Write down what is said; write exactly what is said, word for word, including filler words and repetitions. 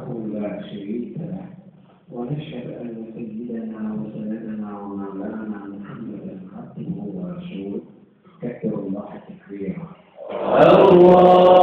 لا شريك له، ونشهد أن سيدنا وسندنا ومولانا محمدا عبده ورسوله كثر الله تكبيرا. الله